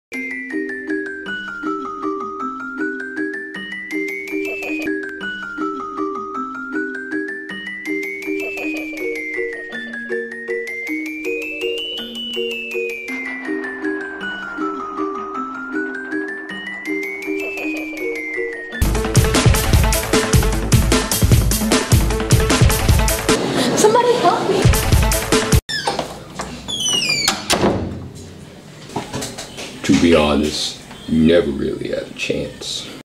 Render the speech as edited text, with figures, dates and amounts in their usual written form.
Somebody help me. To be honest, you never really had a chance.